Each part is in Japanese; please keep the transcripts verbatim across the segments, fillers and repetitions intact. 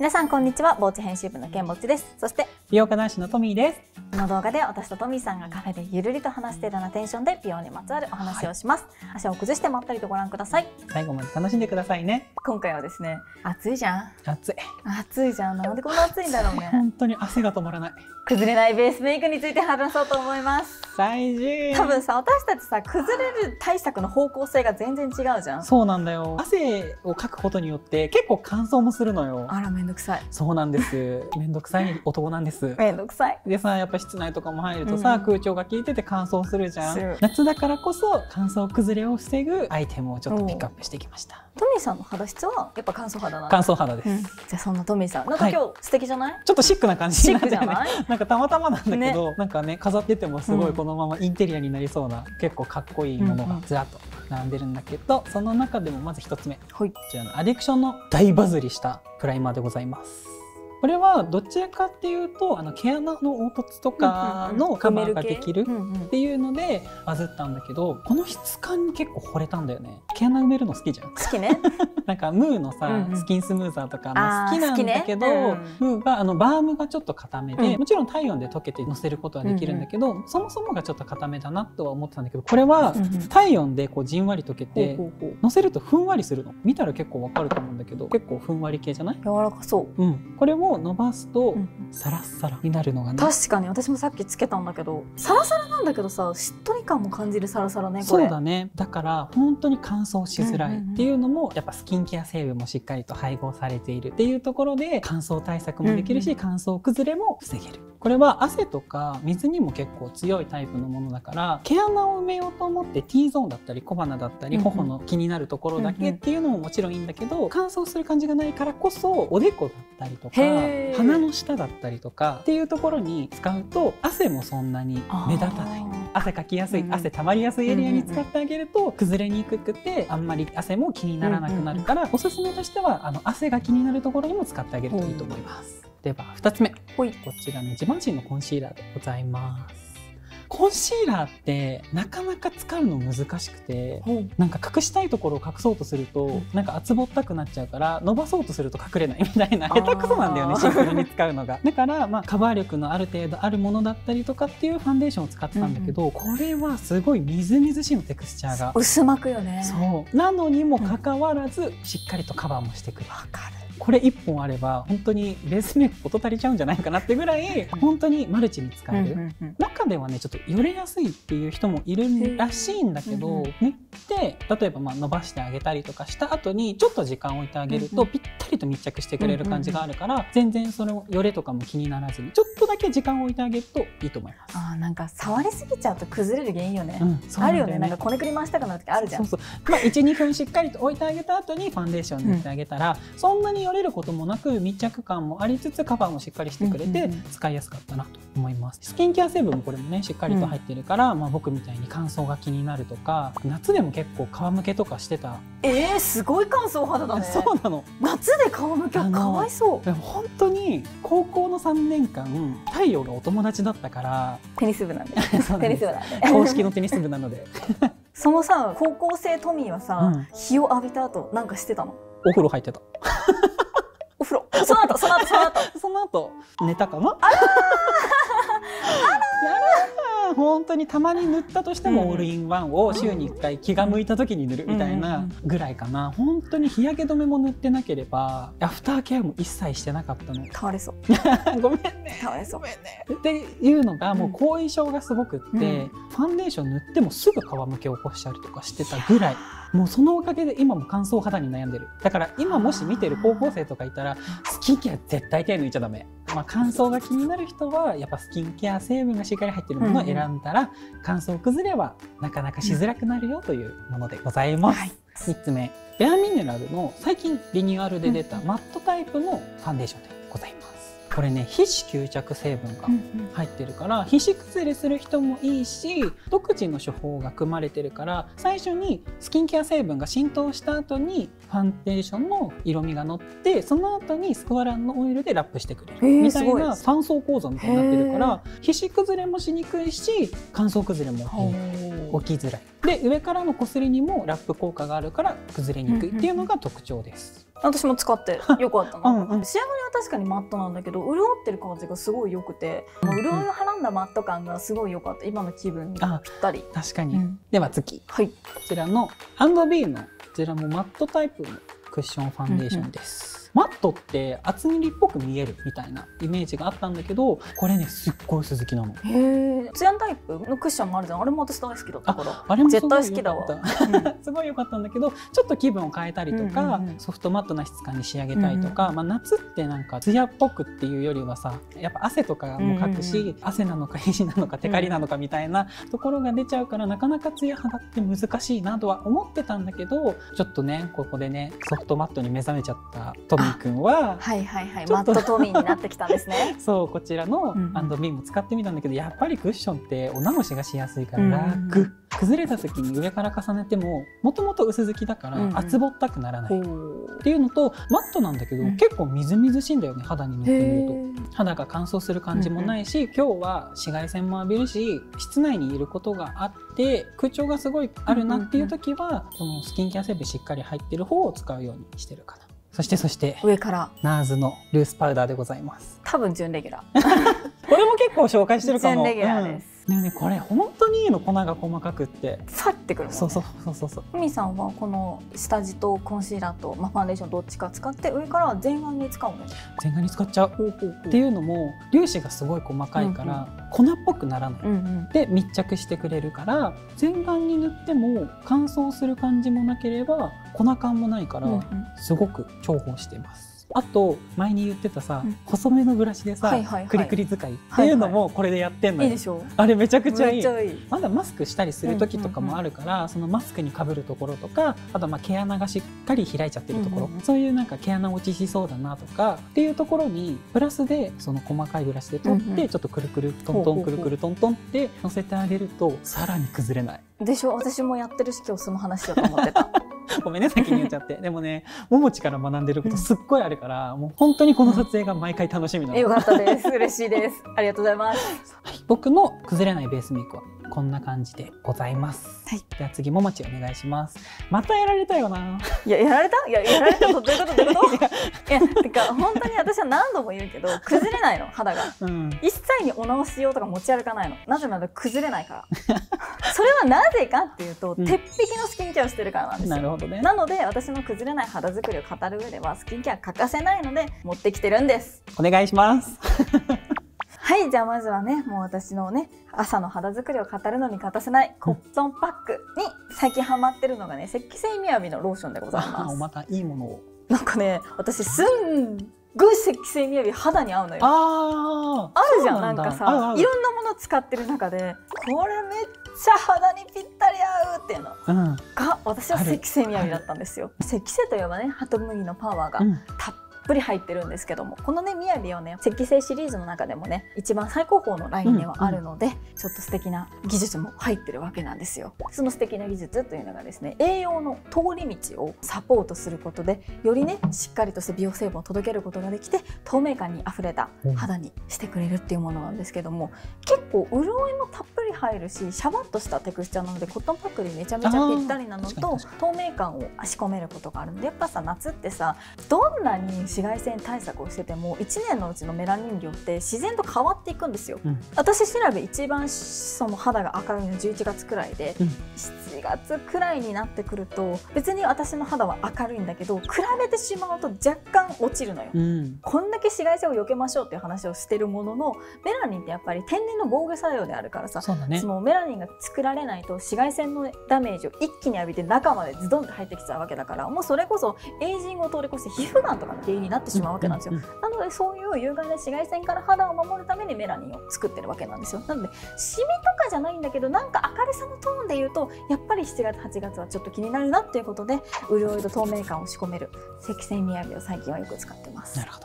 皆さんこんにちは、ボーチ編集部のけんぼっちです。そして美容家男子のトミーです。 この動画で私とトミーさんがカフェでゆるりと話しているようなテンションで美容にまつわるお話をします、はい、足を崩してまったりとご覧ください。 最後まで楽しんでくださいね。 今回はですね、暑いじゃん。 暑い暑いじゃん。なんでこんな暑いんだろうね。 本当に汗が止まらない。 崩れないベースメイクについて話そうと思います。 最事多分さ、私たちさ、崩れる対策の方向性が全然違うじゃん。 そうなんだよ。汗をかくことによって結構乾燥もするのよ。 あら、めんどくさい。 そうなんです。めんどくさい男なんです。 めんどくさい。 でさ、やっぱ室内とかも入るとさ、うん、空調が効いてて乾燥するじゃん。 ん、 夏だからこそ乾燥崩れを防ぐアイテムをちょっとピックアップしてきました。 トミーさんの肌質はやっぱ乾燥肌なの？ 乾燥肌です、うん、 じゃあそんなトミーさん、なんか今日、はい、素敵じゃない？ ちょっとシックな感じになってるね。 シックじゃない？ なんかたまたまなんだけど、ね、なんかね、飾っててもすごいこのままインテリアになりそうな、うん、結構かっこいいものがずらっと並んでるんだけど、うんうん、その中でもまず一つ目、はい、こちらのアディクションの大バズりしたプライマーでございます。これはどちらかっていうと、あの毛穴の凹凸とかのカバーができるっていうのでバズったんだけど、この質感に結構惚れたんだよね。毛穴埋めるの好きじゃん。 好きね。 なんかムーのさ、うんうん、スキンスムーザーとかも好きなんだけど、ね、うん、ムーがあのバームがちょっと固めで、うん、もちろん体温で溶けてのせることはできるんだけど、うんうん、そもそもがちょっと固めだなとは思ってたんだけど、これは体温でこうじんわり溶けて、うんうん、のせるとふんわりするの。見たら結構わかると思うんだけど、結構ふんわり系じゃない？柔らかそう。うん。これを伸ばすとサラッサラになるのがね。確かに私もさっきつけたんだけど、サラサラなんだけどさ、しっとり感も感じるサラサラね。これそうだね。だから本当に乾燥しづらいっていうのも、やっぱスキンケア成分もしっかりと配合されているっていうところで、乾燥対策もできるし、うんうん、乾燥崩れも防げる。これは汗とか水にも結構強いタイプのものだから、毛穴を埋めようと思って T ゾーンだったり小鼻だったり頬の気になるところだけっていうのももちろんいいんだけど、乾燥する感じがないからこそおでこだったりとか鼻の下だったりとかっていうところに使うと、汗もそんなに目立たない。汗かきやすい、汗たまりやすいエリアに使ってあげると崩れにくくて、あんまり汗も気にならなくなるから、おすすめとしてはあの汗が気になるところにも使ってあげるといいと思います。ではふたつめ、こちらのジバンシーのコンシーラーでございます。コンシーラーってなかなか使うの難しくて、うん、なんか隠したいところを隠そうとすると、うん、なんか厚ぼったくなっちゃうから伸ばそうとすると隠れないみたいな、下手くそなんだよね、シンプルに使うのが。だから、まあ、カバー力のある程度あるものだったりとかっていうファンデーションを使ってたんだけど、うんうん、これはすごいみずみずしいの、テクスチャーが薄まくよね。 そうなのにもかかわらず、うん、しっかりとカバーもしてくれる。わかる。これいっぽんあれば本当にベースメイク事足りちゃうんじゃないかなってぐらい本当にマルチに使える。うんうんうん、中ではね、ちょっとよれやすいっていう人もいるらしいんだけど、うんうん、塗って例えばまあ伸ばしてあげたりとかした後にちょっと時間を置いてあげると、ぴったりと密着してくれる感じがあるから、全然そのよれとかも気にならずにちょっとだけ時間を置いてあげるといいと思います。 あー、なんか触りすぎちゃうと崩れる原因よね。うん、そうなんだよね。あるよね。なんかこねくり回したくなる時あるじゃん。そうそう。まあいち、にふんしっかりと置いてあげた後にファンデーション塗ってあげたら、うん、そんなによれることもなく密着感もありつつカバーもしっかりしてくれて使いやすかったなと思います。スキンケア成分もこれもねしっかりと入ってるから、うん、まあ僕みたいに乾燥が気になるとか、夏でも結構皮むけとかしてた。 えー、すごい乾燥肌だね。 そうなの。 夏で皮むけはかわいそう。 でも本当に高校のさんねんかん太陽がお友達だったから。 テニス部なんで。テニス部なんで。 公式のテニス部なので。 そのさ、高校生トミーはさ、うん、日を浴びた後なんかしてたの？ お風呂入ってた。 お風呂。その後、その後、その後。 その後、寝たかな。 あらー。 本当にたまに塗ったとしてもオールインワンを週にいっかい気が向いた時に塗るみたいなぐらいかな。本当に日焼け止めも塗ってなければアフターケアも一切してなかったの。 倒れそう。 ごめんね。 倒れそう。 ごめんね。っていうのがもう後遺症がすごくって、うん、ファンデーション塗ってもすぐ皮むけを起こしたりとかしてたぐらい。もうそのおかげで今も乾燥肌に悩んでる。だから今もし見てる高校生とかいたらスキンケア絶対手抜いちゃダメ。まあ、乾燥が気になる人はやっぱスキンケア成分がしっかり入ってるものを選んだら、うんうん、乾燥崩れはなかなかしづらくなるよというものでございます。はい、みっつめ、ベアミネラルの最近リニューアルで出たマットタイプのファンデーションでございます。これね、皮脂吸着成分が入ってるから、皮脂崩れする人もいいし、独自の処方が組まれてるから、最初にスキンケア成分が浸透した後にファンデーションの色味が乗って、その後にスクワランのオイルでラップしてくれるみたいなさん層構造みたいになってるから、皮脂崩れもしにくいし乾燥崩れもいい。 起きづらい。で上からのこすりにもラップ効果があるから崩れにくいっていうのが特徴です。 私も使ってよかったな。うん、うん、仕上がりは確かにマットなんだけど潤ってる感じがすごい良くて、うん、もう潤いをはらんだマット感がすごい良かった。今の気分にぴったり。 確かに、うん、では次、 はい、こちらの アンドビー のこちらもマットタイプのクッションファンデーションです。うんうん、マットって厚塗りっぽく見えるみたいなイメージがあったんだけど、これねすっごい薄付きなの。 へえ。ツヤンタイプのクッションもあるじゃん。あれも私大好きだったから。あれも絶対好きだわ。 すごい良かったんだけど、ちょっと気分を変えたりとか、ソフトマットな質感に仕上げたいとか、うんうん、まあ夏ってなんかツヤっぽくっていうよりはさ、やっぱ汗とかもかくし、うんうん、汗なのか皮脂なのかテカリなのかみたいなところが出ちゃうから、なかなかツヤ肌って難しいなとは思ってたんだけど、ちょっとねここでねソフトマットに目覚めちゃったトミーくんは、 はいはいはい、マットトミーになってきたんですね。 そう、こちらの アンドビー も使ってみたんだけど、やっぱりクッションってお直しがしやすいから楽、うん、崩れた時に上から重ねてももともと薄付きだから厚ぼったくならない、うん、っていうのと、マットなんだけど、うん、結構みずみずしいんだよね。肌に塗ってみると肌が乾燥する感じもないし、うん、今日は紫外線も浴びるし室内にいることがあって空調がすごいあるなっていう時は、このスキンケア成分しっかり入ってる方を使うようにしてるかな。そしてそして上からナーズのルースパウダーでございます。 多分準レギュラーこれも結構紹介してるかも。 準レギュラーです、 うん、ねえねえこれ本当にいいの。粉が細かくってファってくるもんね。 そうそうそうそうそう。 ふみさんはこの下地とコンシーラーと、まあ、ファンデーションどっちか使って上からは全顔に使うの。 全顔に使っちゃう。ほうほうほう。っていうのも粒子がすごい細かいから、うんうん、粉っぽくならない、うんうん、で密着してくれるから全顔に塗っても乾燥する感じもなければ粉感もないから、うんうん、すごく重宝しています。あと前に言ってたさ、うん、細めのブラシでさ、はいはいはい、クリクリ使いっていうのもこれでやってんのよ。いいでしょ。あれめちゃくちゃいい。いい。まだマスクしたりする時とかもあるから、うんうんうん、そのマスクにかぶるところとか、あとまあ毛穴がしっかり開いちゃってるところ、うんうん、そういうなんか毛穴落ちしそうだなとかっていうところにプラスでその細かいブラシで取って、うんうん、ちょっとくるくるトントンくるくるトントンって乗せてあげるとさらに崩れない。 でしょ。私もやってるし今日その話だと思ってた。 ごめんね先に言っちゃって。でもねももちから学んでることすっごいあるから、うん、もう本当にこの撮影が毎回楽しみなの。 よかったです。嬉しいです。ありがとうございます。 はい、僕の崩れないベースメイクはこんな感じでございます。はい、では次ももちお願いします。またやられたよな。いややられた？いややられたとどういうことどういうこと？いやてか本当に私は何度も言うけど崩れないの肌が、うん、一切にお直し用とか持ち歩かないの。なぜなら崩れないから。それはなぜかっていうと、うん、鉄壁のスキンケアをしてるからなんですよ。なるほどね。なので私の崩れない肌作りを語る上ではスキンケア欠かせないので持ってきてるんです。 お願いします。 はい、じゃあまずはね、もう私のね朝の肌作りを語るのに欠かせないコットンパックに最近ハマってるのがね、石製みやびのローションでございます。 またいいものを。 なんかね、私すんごい石製みやび肌に合うのよ。ああるじゃん。なんかさ、いろんなもの使ってる中でこれめっちゃ肌にぴったり合うっていうの、うん、が私は石製みやびだったんですよ。石製といえばね、ハトムギのパワーがたっぷり入ってるんですけども、このねみやびはね石製シリーズの中でもね一番最高峰のラインではあるので、うんうん、ちょっと素敵な技術も入ってるわけなんですよ。その素敵な技術というのがですね、栄養の通り道をサポートすることでよりねしっかりとした美容成分を届けることができて透明感にあふれた肌にしてくれるっていうものなんですけども、結構潤いもたっぷり入るしシャバッとしたテクスチャーなのでコットンパックにめちゃめちゃぴったりなのと透明感を仕込めることがあるので、やっぱさ夏ってさどんなに紫外線対策をしててもいちねんのうちのメラニン量って自然と変わっていくんですよ、うん、私調べ一番その肌が明るいのじゅういちがつくらいで、うん、しちがつくらいになってくると別に私の肌は明るいんだけど比べてしまうと若干落ちるのよ、うん、こんだけ紫外線を避けましょうっていう話をしてるものの、メラニンってやっぱり天然の防御作用であるからさ、そうだね、そのメラニンが作られないと紫外線のダメージを一気に浴びて中までズドンって入ってきちゃうわけだから、もうそれこそエイジングを通り越して皮膚がんとかの原因になってしまうわけなんですよ、うんうんうん、なのでそういう有害な紫外線から肌を守るためにメラニンを作ってるわけなんですよ。なのでシミとかじゃないんだけど、なんか明るさのトーンで言うとやっぱりしちがつはちがつはちょっと気になるなっていうことで、潤いと透明感を仕込める石製みやびを最近はよく使ってます。 なるほど、はい、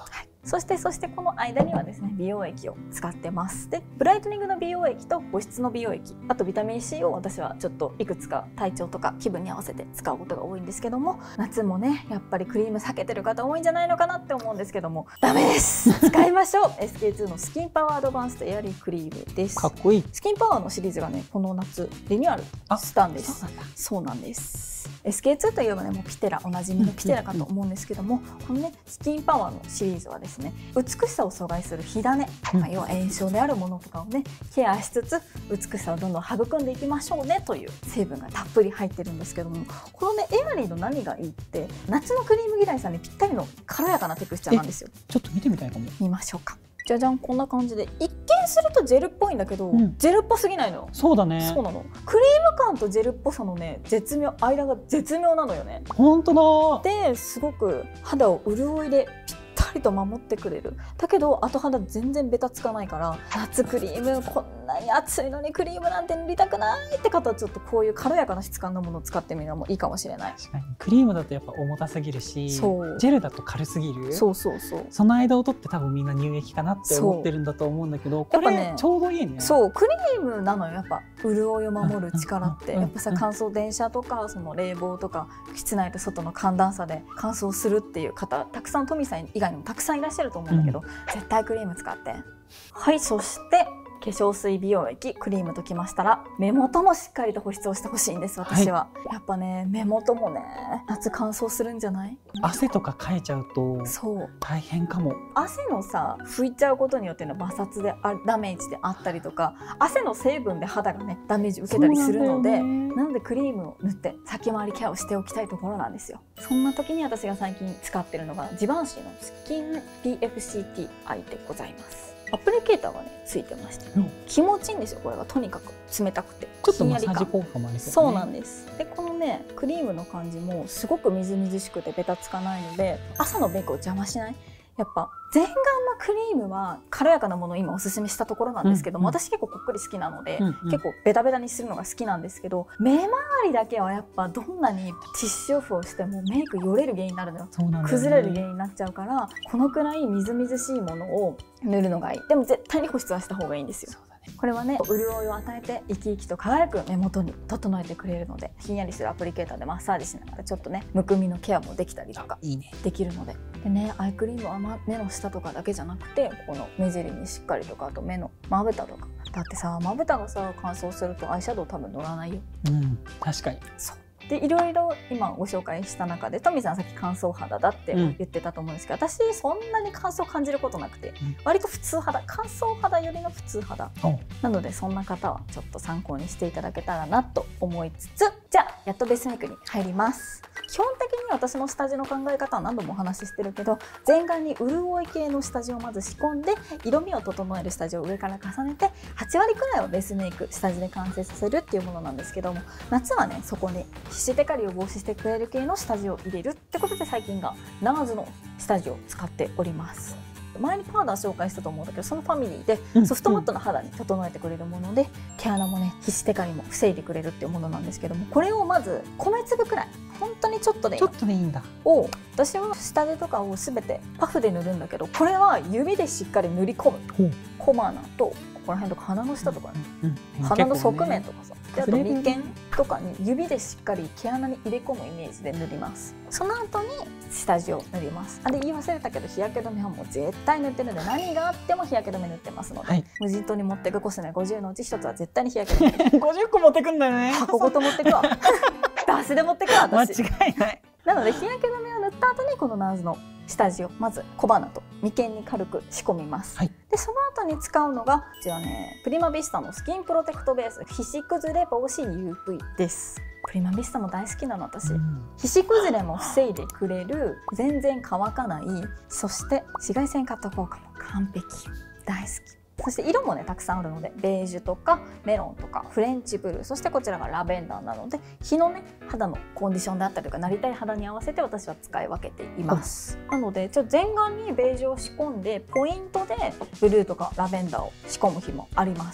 そしてそしてこの間にはですね美容液を使ってます。でブライトニングの美容液と保湿の美容液、あとビタミン C を私はちょっといくつか体調とか気分に合わせて使うことが多いんですけども、夏もねやっぱりクリーム避けてる方多いんじゃないのかなって思うんですけども、ダメです。使いましょう。エスケーツー のスキンパワーアドバンストエアリークリームです。 かっこいい。 スキンパワーのシリーズがねこの夏リニューアルしたんです。そうなんです。エスケーツー といえばねもうピテラ、おなじみのピテラかと思うんですけども、このねスキンパワーのシリーズはですね美しさを阻害する火種、まあ、要は炎症であるものとかをねケアしつつ美しさをどんどん育んでいきましょうねという成分がたっぷり入ってるんですけども、このねエアリーの何がいいって夏のクリーム嫌いさんにぴったりの軽やかなテクスチャーなんですよ。 ちょっと見てみたいかも。 見ましょうか。じゃじゃん、こんな感じで一見するとジェルっぽいんだけど、うん、ジェルっぽすぎないの。 そうだね。 そうなの。クリーム感とジェルっぽさのね絶妙、間が絶妙なのよね。 本当だ。 ですごく肌を潤いでぴったりと守ってくれる。だけど後肌全然ベタつかないから、夏クリームこんなに暑いのにクリームなんて塗りたくないって方はちょっとこういう軽やかな質感のものを使ってみるのもいいかもしれない。 確かにクリームだとやっぱ重たすぎるし、そうジェルだと軽すぎる。 そうそうそう。 その間を取って多分みんな乳液かなって思ってるんだと思うんだけど、これねちょうどいいね。 そうクリームなのよやっぱ潤いを守る力って。やっぱさ乾燥電車とかその冷房とか室内と外の寒暖差で乾燥するっていう方たくさんトミさん以外にもたくさんいらっしゃると思うんだけど、うん、絶対クリーム使って。はい、そして化粧水、美容液、クリームときましたら目元もしっかりと保湿をしてほしいんです私は、はい、やっぱね目元もね夏乾燥するんじゃない？ 汗とかかいちゃうとそう大変かも。 汗のさ拭いちゃうことによっての摩擦であダメージであったりとか、汗の成分で肌がねダメージ受けたりするので、なのでクリームを塗って先回りケアをしておきたいところなんですよ。そんな時に私が最近使ってるのがジバンシーのスキン ピーエフシーティー アイでございます。アプリケーターがねついてまして、うん、気持ちいいんですよ。これがとにかく冷たくてちょっとマッサージ効果もありそうね。 そうなんです。でこのねクリームの感じもすごくみずみずしくてベタつかないので朝のメイクを邪魔しない。やっぱ全顔のクリームは軽やかなものを今おすすめしたところなんですけども、うんうん、私結構こっくり好きなので、うんうん、結構ベタベタにするのが好きなんですけど、目周りだけはやっぱどんなにティッシュオフをしてもメイクよれる原因になるのよ。ね、崩れる原因になっちゃうから、このくらいみずみずしいものを塗るのがいい。でも絶対に保湿はした方がいいんですよ。これはね潤いを与えて生き生きと輝く目元に整えてくれるので、ひんやりするアプリケーターでマッサージしながらちょっとねむくみのケアもできたりとかできるので。でねアイクリームは目の下とかだけじゃなくてこの目尻にしっかりとか、あと目のまぶたとか。だってさまぶたがさ乾燥するとアイシャドウ多分乗らないよ。 うん確かに。 そうでいろいろ今ご紹介した中でトミさんさっき乾燥肌だって言ってたと思うんですけど、うん、私そんなに乾燥感じることなくて、うん、割と普通肌、乾燥肌よりの普通肌なので、そんな方はちょっと参考にしていただけたらなと思いつつ、じゃあやっとベースメイクに入ります。基本的に私の下地の考え方は何度もお話ししてるけど、全顔に潤い系の下地をまず仕込んで色味を整える下地を上から重ねてはちわりくらいをベースメイク下地で完成させるっていうものなんですけども、夏はねそこに皮脂テカリを防止してくれる系の下地を入れるってことで、最近がナーズの下地を使っております。前にパウダー紹介したと思うんだけど、そのファミリーでソフトマットな肌に整えてくれるもので、毛穴もね皮脂テカリも防いでくれるっていうものなんですけども、これをまず米粒くらい本当にちょっとでいいちょっとでいいんだを、私は下地とかを全てパフで塗るんだけど、これは指でしっかり塗り込む。小鼻とここら辺とか鼻の下とかね、うんうん、鼻の側面とかさ、であと眉間とかに指でしっかり毛穴に入れ込むイメージで塗ります。その後に下地を塗ります。あれ言い忘れたけど日焼け止めはもう絶対塗ってるので、何があっても日焼け止め塗ってますので、はい、無人島に持ってくコスメごじゅうのうちひとつは絶対に日焼け止めごじゅっこ持ってくんだよね。箱ごと持ってくわダッシュで持ってくわ私。 間違いない。 なので日焼け止めを塗った後にこのナーズの下地をまず小鼻と眉間に軽く仕込みます、はい、でその後に使うのがこちらね、プリマビスタのスキンプロテクトベース皮脂崩れ防止 ユーブイ です。プリマビスタも大好きなの私、うん、皮脂崩れも防いでくれる、全然乾かない、そして紫外線カット効果も完璧、大好き。そして色もねたくさんあるので、ベージュとかメロンとかフレンチブルー、そしてこちらがラベンダーなので、日のね肌のコンディションであったりとかなりたい肌に合わせて私は使い分けています。なのでちょっと全顔にベージュを仕込んで、ポイントでブルーとかラベンダーを仕込む日もあります。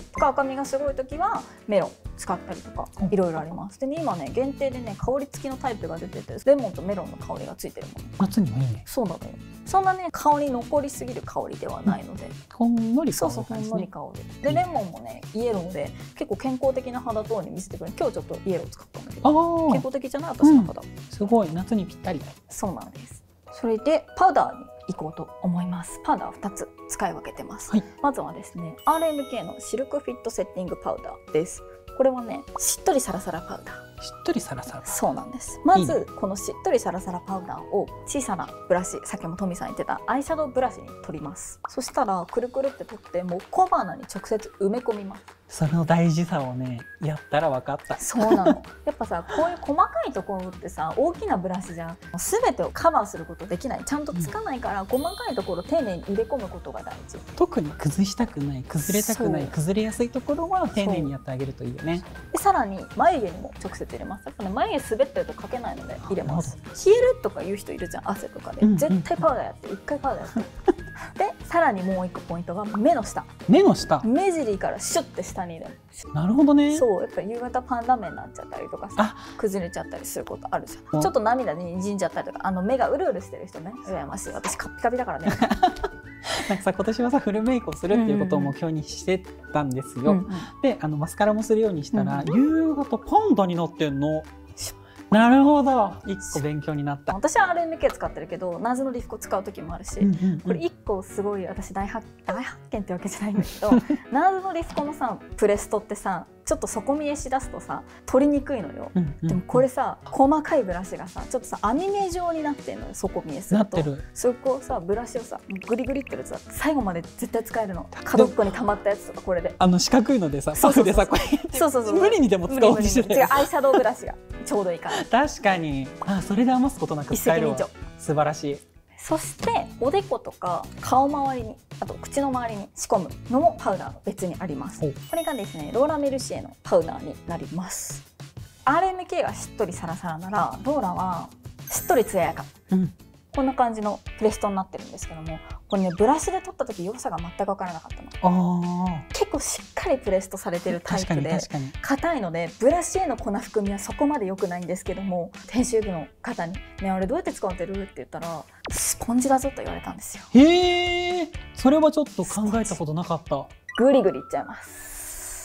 とか赤みがすごい時はメロン使ったりとかいろいろあります。でね今ね限定でね香り付きのタイプが出ててレモンとメロンの香りがついてるもの。 夏にはいいね。 そうなのよ。そんなね香り残りすぎる香りではないので、うん、 ほんのり香る感じ、ね、 そうそうほんのり香る。でレモンもねイエローで結構健康的な肌トーンに見せてくれる。今日ちょっとイエロー使ったんだけど健康的じゃない私の肌、うん、 すごい夏にぴったりだ。 そうなんです。それでパウダーにいこうと思います。パウダーふたつ使い分けてます、はい、まずはですね アールエムケー のシルクフィットセッティングパウダーです。これはねしっとりサラサラパウダー。 しっとりサラサラ。 そうなんです。まずいい、ね、このしっとりサラサラパウダーを小さなブラシ、さっきもトミさん言ってたアイシャドウブラシに取ります。そしたらくるくるって取ってもう小鼻に直接埋め込みます。 その大事さをねやったら分かった。 そうなの。やっぱさこういう細かいところってさ大きなブラシじゃ全てをカバーすることできない。ちゃんとつかないから、うん、細かいところを丁寧に入れ込むことが大事。 特に崩したくない崩れたくない崩れやすいところは丁寧にやってあげるといいよね。 でさらに眉毛にも直接入れます。やっぱね眉毛滑ってるとかけないので入れます。冷えるとか言う人いるじゃん汗とかで、うんうん、絶対パウダーやって一回パウダーやってでさらにもう一個ポイントが目の下。 目の下目尻からシュッて下に入れる。 なるほどね。 そうやっぱ夕方パンダ目になっちゃったりとかさ崩れちゃったりすることあるじゃん。ちょっと涙でにじんじゃったりとかあの目がうるうるしてる人ね羨ましい。私カピカピだからねなんかさ今年はさフルメイクをするっていうことを目標にしてたんですよ、うんうん、であのマスカラもするようにしたら、うんうん、夕方パンダになってんの。なるほど一個勉強になった。 私は アールエムケー 使ってるけどナーズのリフコ使う時もあるし、うんうんうん、これ一個すごい私大発大発見ってわけじゃないんだけどナーズのリフコのさプレストってさちょっと底見えしだすとさ取りにくいのよ、うんうん、でもこれさ細かいブラシがさちょっとさ網目状になってんのよ。底見えするとなってる。そこをさブラシをさグリグリってやつだ最後まで絶対使えるの。角っこに溜まったやつとかこれであの四角いのでさパフでさこれそうそうそう無理にでも使おうとして違うアイシャドウブラシがちょうどいいから確かにあそれで余すことなく使えるわ。素晴らしい。 そしておでことか顔周りにあと口の周りに仕込むのもパウダーが別にあります。これがですねローラ・メルシエのパウダーになります。 アールエムケー がしっとりサラサラならローラはしっとり艶やか、うん、こんな感じのプレストになってるんですけどもこれねブラシで取った時良さが全く分からなかったの。あ結構しっかりプレストされてるタイプで硬いのでブラシへの粉含みはそこまで良くないんですけども編集部の方に「ねあれどうやって使ってる?」って言ったら「スポンジだぞ」と言われたんですよ。 へえそれはちょっと考えたことなかった。 グリグリいっちゃいます。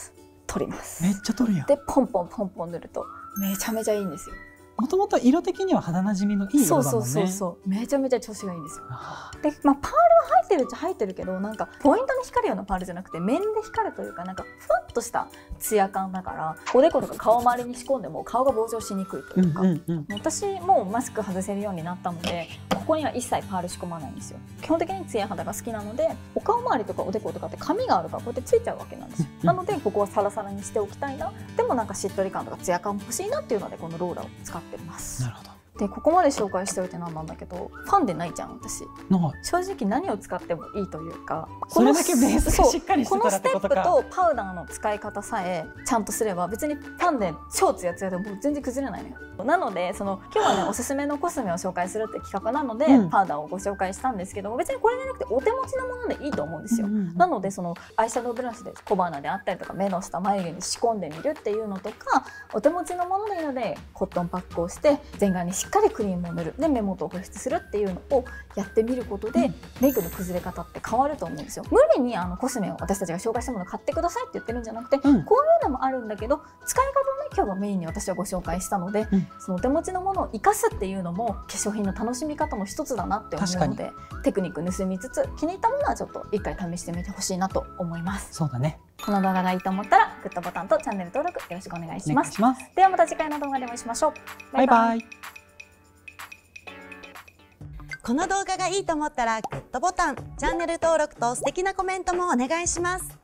取ります。 めっちゃ取るやん。 でポンポンポンポン塗るとめちゃめちゃいいんですよ。 もともと色的には肌なじみのいい色だもんね。 そうそうそうそうめちゃめちゃ調子がいいんですよ。で、まあ、パールは入ってるっちゃ入ってるけどなんかポイントに光るようなパールじゃなくて面で光るというかなんかふわっとしたツヤ感だからおでことか顔周りに仕込んでも顔が膨張しにくいというか、うんうんうん、私もうマスク外せるようになったのでここには一切パール仕込まないんですよ。基本的にツヤ肌が好きなのでお顔周りとかおでことかって髪があるからこうやってついちゃうわけなんですよ、うんうん、なのでここはサラサラにしておきたいなでもなんかしっとり感とかツヤ感も欲しいなっていうのでこのローラーを使ってます。 なるほど。 でここまで紹介しておいてなんなんだけどファンデないじゃん私。正直何を使ってもいいというかそれだけベースがしっかりしてたらってことか。 このステップとパウダーの使い方さえちゃんとすれば別にファンデ超ツヤツヤでも全然崩れないのよ。なのでその今日はねおすすめのコスメを紹介するって企画なので、うん、パウダーをご紹介したんですけど別にこれじゃなくてお手持ちのものでいいと思うんですよ、うんうん、なのでそのアイシャドウブラシで小鼻であったりとか目の下眉毛に仕込んでみるっていうのとかお手持ちのものでいいのでコットンパックをして全顔にしっかりクリームを塗るで目元を保湿するっていうのをやってみることで、うん、メイクの崩れ方って変わると思うんですよ。無理にあのコスメを私たちが紹介したものを買ってくださいって言ってるんじゃなくて、うん、こういうのもあるんだけど使い方をね今日はメインに私はご紹介したので、うん、そのお手持ちのものを生かすっていうのも化粧品の楽しみ方の一つだなって思うのでテクニック盗みつつ気に入ったものはちょっと一回試してみてほしいなと思います。 そうだね。 この動画がいいと思ったらグッドボタンとチャンネル登録よろしくお願いします。 お願いします。 ではまた次回の動画でお会いしましょう。 バイバイ。 この動画がいいと思ったらグッドボタン、チャンネル登録と素敵なコメントもお願いします。